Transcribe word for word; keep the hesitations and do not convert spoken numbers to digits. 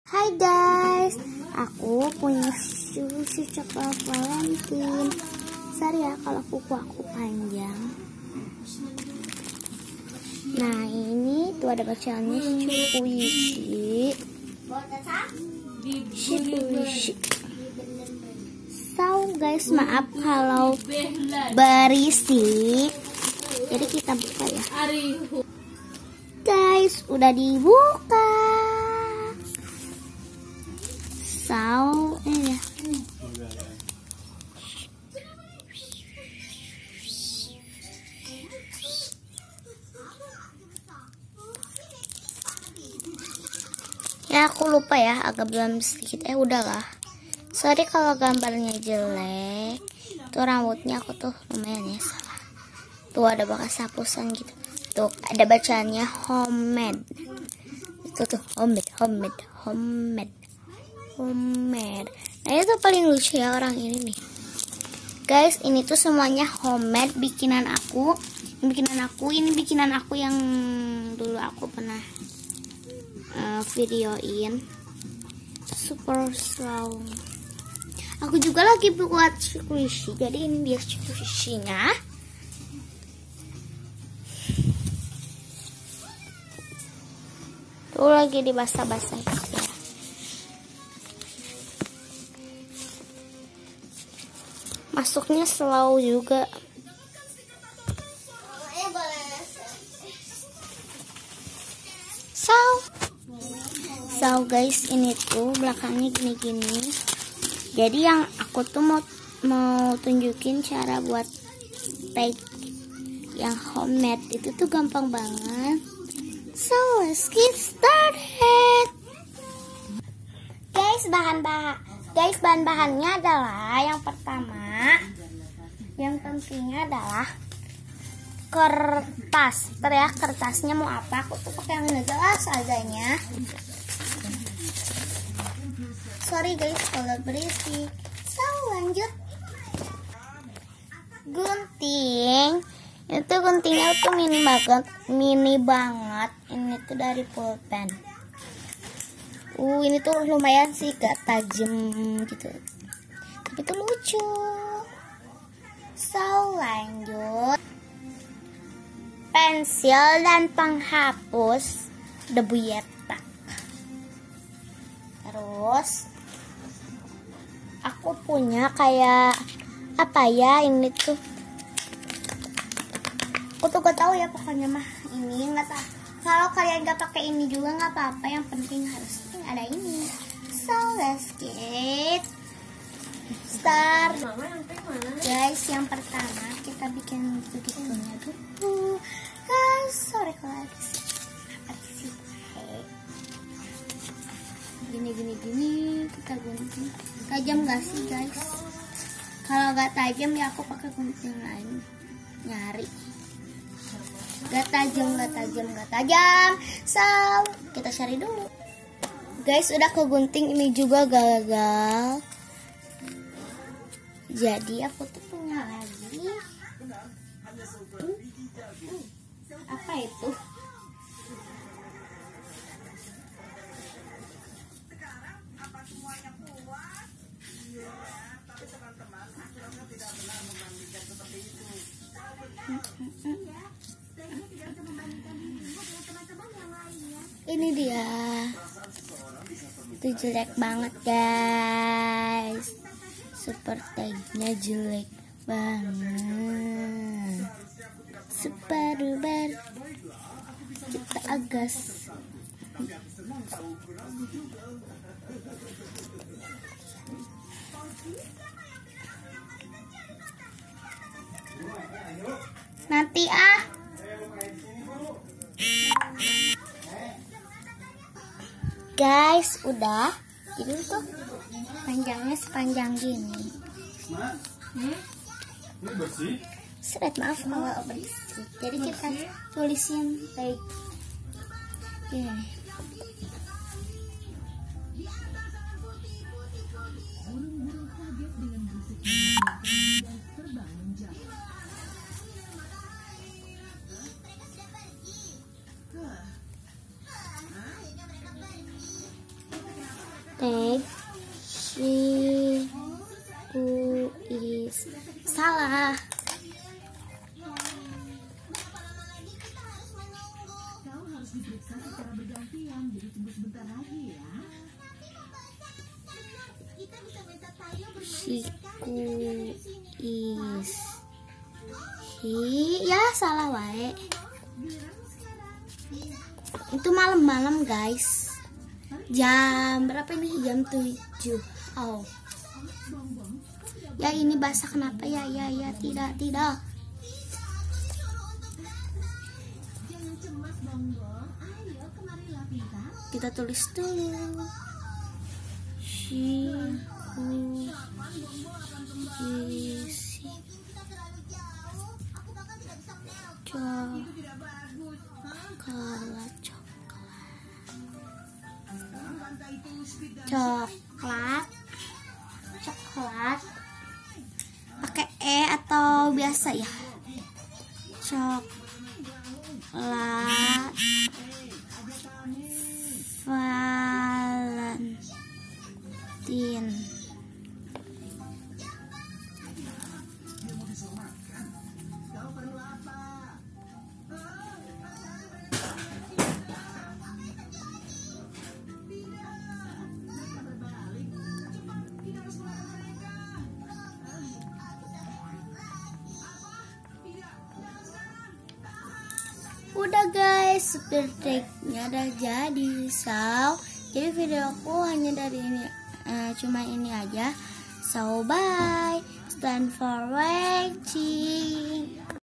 Hai guys, aku punya susu coklat Valentine. Sorry ya kalau kuku aku panjang. Nah ini tuh ada bacaannya Shukuishi. Shukuishi. So guys, maaf kalau berisik. Jadi kita buka ya. Guys, udah dibuka. So, ini ya. Ya aku lupa ya, agak belum sedikit. Eh udahlah. Sorry kalau gambarnya jelek. Tuh rambutnya aku tuh lumayan ya salah. Tuh ada bekas hapusan gitu. Tuh ada bacaannya homemade. Itu tuh homemade, homemade, homemade. Homemade. Nah itu paling lucu ya orang ini nih. Guys, ini tuh semuanya homemade bikinan aku. Ini bikinan aku, ini bikinan aku yang dulu aku pernah uh, videoin. Super strong. Aku juga lagi buat squishy. Jadi ini dia squishy-nya. Tuh lagi dibasah-basah ya. Masuknya slow juga. So, so guys, ini tuh belakangnya gini-gini. Jadi yang aku tuh mau mau tunjukin cara buat take yang homemade itu tuh gampang banget. So let's get started. Guys, bahan-bahan Guys, bahan-bahannya adalah yang pertama, yang pentingnya adalah kertas. Teriak kertasnya mau apa? Aku tuh pakai yang nggak jelas adanya. Sorry guys kalau berisik. So lanjut. Gunting. Itu guntingnya tuh mini banget, mini banget. Ini tuh dari pulpen. Uh, ini tuh lumayan sih, gak tajam gitu. Tapi itu lucu. So, lanjut. Pensil dan penghapus debu yetak. Terus, aku punya kayak apa ya ini tuh. Aku tuh gak tahu ya pokoknya mah ini nggak tahu. Kalau kalian gak pakai ini juga nggak apa-apa. Yang penting harus ada ini. So let's get start. Guys, yang pertama kita bikin begitunya dulu. Ah, sorry kalau ada sih. Gini gini gini kita gunting. Tajam gak sih guys? Kalau gak tajam ya aku pakai gunting lain. Nyari. Gak tajam, gak tajam, gak tajam. So kita cari dulu. Guys, udah kegunting, ini juga gagal. Jadi aku tuh punya lagi. Hmm, apa itu? Ini dia. Itu jelek banget guys. Super tagnya jelek banget. Super duper. Kita agas. Nanti ah. Guys, udah. Ini tuh panjangnya sepanjang gini. Hmm? Ini bersih? Seret, maaf kalau bersih. Jadi kita tulisin baik. Gini. tag she who is salah. Siku is hi ya salah wae. Itu malam-malam guys. Jam berapa ini? Jam tujuh. Oh. Ya ini basah kenapa ya? Ya ya tidak tidak. Kita tulis dulu. She who is coklat coklat coklat pakai e atau biasa ya? Coklat Valentine. Udah guys, speed tag-nya udah jadi. So, jadi video aku hanya dari ini, uh, cuma ini aja. So bye, stand for watching.